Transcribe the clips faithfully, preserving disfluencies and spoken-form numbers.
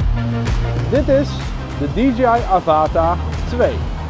Dit is de D J I Avata twee.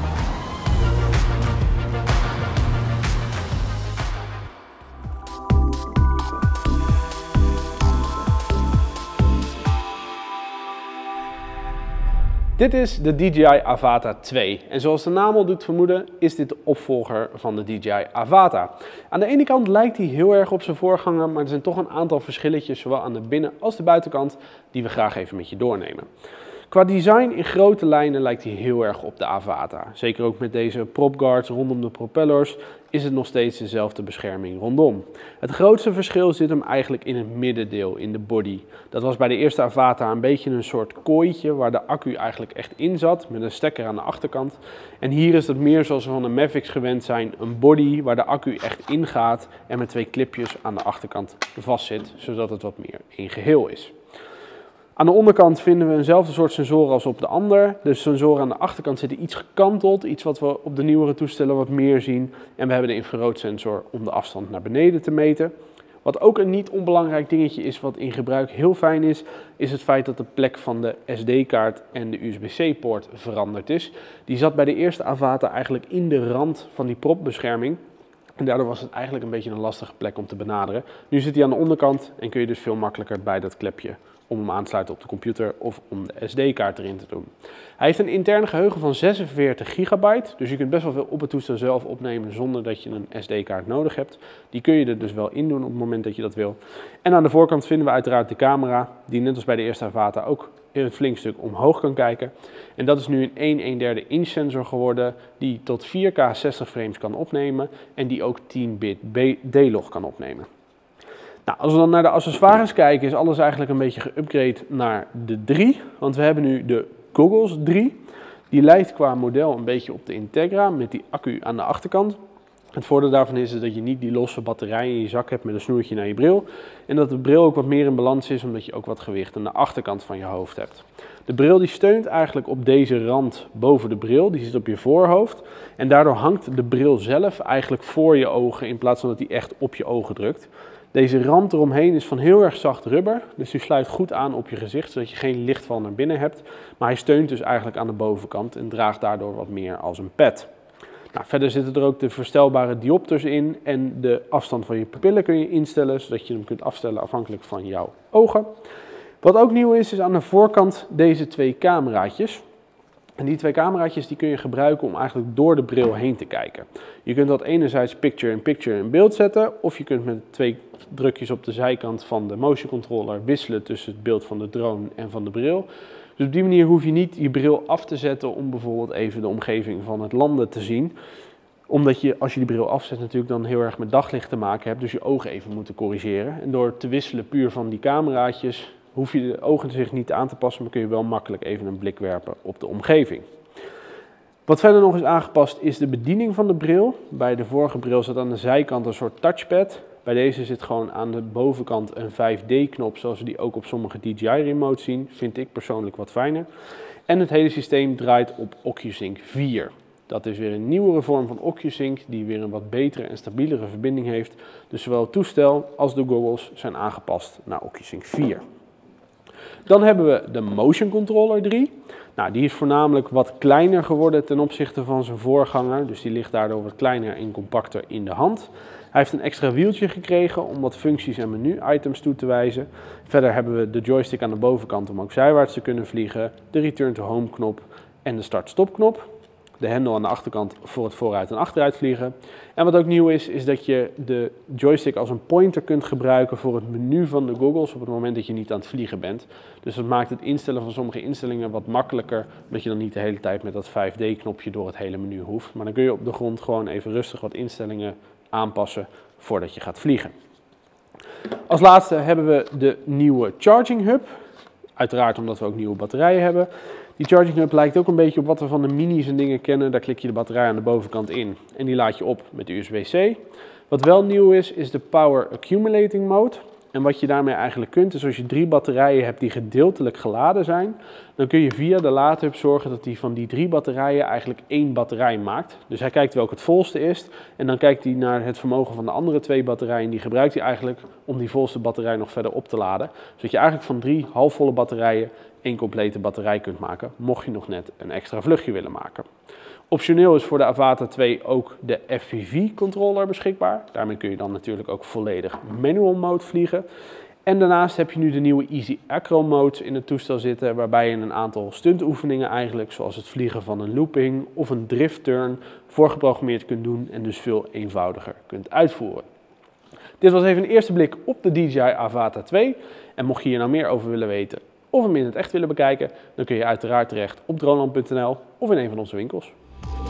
Dit is de D J I Avata twee en zoals de naam al doet vermoeden is dit de opvolger van de D J I Avata. Aan de ene kant lijkt hij heel erg op zijn voorganger, maar er zijn toch een aantal verschilletjes zowel aan de binnen- als de buitenkant die we graag even met je doornemen. Qua design in grote lijnen lijkt hij heel erg op de Avata. Zeker ook met deze propguards rondom de propellers is het nog steeds dezelfde bescherming rondom. Het grootste verschil zit hem eigenlijk in het middendeel, in de body. Dat was bij de eerste Avata een beetje een soort kooitje waar de accu eigenlijk echt in zat, met een stekker aan de achterkant. En hier is het meer zoals we van de Mavics gewend zijn, een body waar de accu echt in gaat en met twee clipjes aan de achterkant vast zit, zodat het wat meer één geheel is. Aan de onderkant vinden we eenzelfde soort sensoren als op de ander. De sensoren aan de achterkant zitten iets gekanteld, iets wat we op de nieuwere toestellen wat meer zien. En we hebben de infraroodsensor om de afstand naar beneden te meten. Wat ook een niet onbelangrijk dingetje is wat in gebruik heel fijn is, is het feit dat de plek van de S D-kaart en de U S B C-poort veranderd is. Die zat bij de eerste Avata eigenlijk in de rand van die propbescherming. En daardoor was het eigenlijk een beetje een lastige plek om te benaderen. Nu zit hij aan de onderkant en kun je dus veel makkelijker bij dat klepje om hem aan te sluiten op de computer of om de S D-kaart erin te doen. Hij heeft een intern geheugen van zesenveertig gigabyte, dus je kunt best wel veel op het toestel zelf opnemen zonder dat je een S D-kaart nodig hebt. Die kun je er dus wel in doen op het moment dat je dat wil. En aan de voorkant vinden we uiteraard de camera, die net als bij de eerste Avata ook een flink stuk omhoog kan kijken. En dat is nu een één een derde inch sensor geworden, die tot vier K zestig frames kan opnemen en die ook tien bit D-log kan opnemen. Nou, als we dan naar de accessoires kijken, is alles eigenlijk een beetje geüpgrade naar de drie. Want we hebben nu de Goggles drie. Die lijkt qua model een beetje op de Integra met die accu aan de achterkant. Het voordeel daarvan is dat je niet die losse batterij in je zak hebt met een snoertje naar je bril. En dat de bril ook wat meer in balans is, omdat je ook wat gewicht aan de achterkant van je hoofd hebt. De bril die steunt eigenlijk op deze rand boven de bril, die zit op je voorhoofd. En daardoor hangt de bril zelf eigenlijk voor je ogen in plaats van dat hij echt op je ogen drukt. Deze rand eromheen is van heel erg zacht rubber, dus die sluit goed aan op je gezicht, zodat je geen lichtval naar binnen hebt. Maar hij steunt dus eigenlijk aan de bovenkant en draagt daardoor wat meer als een pad. Nou, verder zitten er ook de verstelbare diopters in en de afstand van je pupillen kun je instellen, zodat je hem kunt afstellen afhankelijk van jouw ogen. Wat ook nieuw is, is aan de voorkant deze twee cameraatjes. En die twee cameraatjes die kun je gebruiken om eigenlijk door de bril heen te kijken. Je kunt dat enerzijds picture-in-picture in beeld zetten, of je kunt met twee drukjes op de zijkant van de motion controller wisselen tussen het beeld van de drone en van de bril. Dus op die manier hoef je niet je bril af te zetten om bijvoorbeeld even de omgeving van het landen te zien. Omdat je, als je die bril afzet, natuurlijk dan heel erg met daglicht te maken hebt, dus je ogen even moeten corrigeren. En door te wisselen puur van die cameraatjes hoef je de ogen zich niet aan te passen, maar kun je wel makkelijk even een blik werpen op de omgeving. Wat verder nog is aangepast is de bediening van de bril. Bij de vorige bril zat aan de zijkant een soort touchpad. Bij deze zit gewoon aan de bovenkant een vijf D knop, zoals we die ook op sommige D J I remotes zien. Vind ik persoonlijk wat fijner. En het hele systeem draait op OcuSync vier. Dat is weer een nieuwere vorm van OcuSync die weer een wat betere en stabielere verbinding heeft. Dus zowel het toestel als de goggles zijn aangepast naar OcuSync vier. Dan hebben we de Motion Controller drie. Nou, die is voornamelijk wat kleiner geworden ten opzichte van zijn voorganger. Dus die ligt daardoor wat kleiner en compacter in de hand. Hij heeft een extra wieltje gekregen om wat functies en menu-items toe te wijzen. Verder hebben we de joystick aan de bovenkant om ook zijwaarts te kunnen vliegen. De Return to Home knop en de Start-Stop knop. De hendel aan de achterkant voor het vooruit en achteruit vliegen. En wat ook nieuw is, is dat je de joystick als een pointer kunt gebruiken voor het menu van de goggles op het moment dat je niet aan het vliegen bent. Dus dat maakt het instellen van sommige instellingen wat makkelijker, omdat je dan niet de hele tijd met dat vijf D knopje door het hele menu hoeft. Maar dan kun je op de grond gewoon even rustig wat instellingen aanpassen voordat je gaat vliegen. Als laatste hebben we de nieuwe Charging Hub. Uiteraard omdat we ook nieuwe batterijen hebben. Die Charging Hub lijkt ook een beetje op wat we van de minis en dingen kennen. Daar klik je de batterij aan de bovenkant in en die laad je op met U S B C. Wat wel nieuw is, is de Power Accumulating Mode. En wat je daarmee eigenlijk kunt, is als je drie batterijen hebt die gedeeltelijk geladen zijn, dan kun je via de laadhub zorgen dat hij van die drie batterijen eigenlijk één batterij maakt. Dus hij kijkt welke het volste is en dan kijkt hij naar het vermogen van de andere twee batterijen en die gebruikt hij eigenlijk om die volste batterij nog verder op te laden. Zodat je eigenlijk van drie halfvolle batterijen één complete batterij kunt maken, mocht je nog net een extra vluchtje willen maken. Optioneel is voor de Avata twee ook de F P V controller beschikbaar. Daarmee kun je dan natuurlijk ook volledig manual mode vliegen. En daarnaast heb je nu de nieuwe Easy Acro modes in het toestel zitten, waarbij je een aantal stuntoefeningen eigenlijk, zoals het vliegen van een looping of een drift turn, voorgeprogrammeerd kunt doen en dus veel eenvoudiger kunt uitvoeren. Dit was even een eerste blik op de D J I Avata twee. En mocht je hier nou meer over willen weten of hem in het echt willen bekijken, dan kun je uiteraard terecht op droneland punt n l of in een van onze winkels.